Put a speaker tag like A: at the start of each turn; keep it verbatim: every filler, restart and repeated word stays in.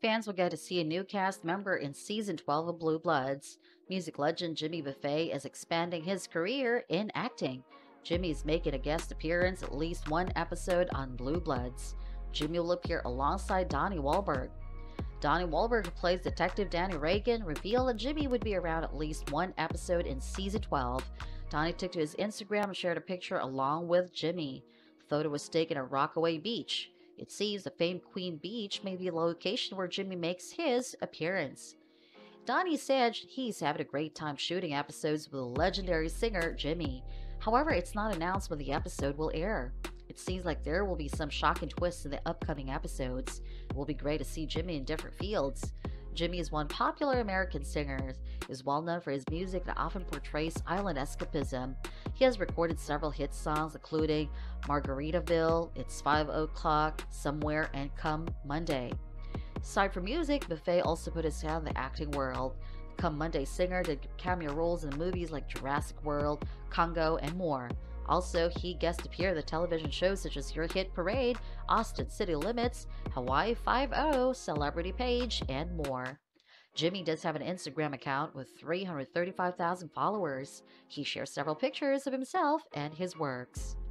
A: fans will get to see a new cast member in season twelve of Blue Bloods. Music legend Jimmy Buffett is expanding his career in acting. Jimmy is making a guest appearance at least one episode on Blue Bloods. Jimmy will appear alongside Donnie Wahlberg. Donnie Wahlberg, who plays Detective Danny Reagan, revealed that Jimmy would be around at least one episode in season twelve. Donnie took to his Instagram and shared a picture along with Jimmy. The photo was taken at Rockaway Beach. It seems the famed Queen Beach may be the location where Jimmy makes his appearance. Donnie said he's having a great time shooting episodes with the legendary singer Jimmy. However, it's not announced when the episode will air. It seems like there will be some shocking twists in the upcoming episodes. It will be great to see Jimmy in different fields. Jimmy is one popular American singer, is well known for his music that often portrays island escapism. He has recorded several hit songs including Margaritaville, It's five O'Clock, Somewhere, and Come Monday. Aside from music, Buffet also put his hand in the acting world. The Come Monday singer did cameo roles in movies like Jurassic World, Congo, and more. Also, he guest appeared in the television shows such as Your Hit Parade, Austin City Limits, Hawaii Five-O, Celebrity Page, and more. Jimmy does have an Instagram account with three hundred thirty-five thousand followers. He shares several pictures of himself and his works.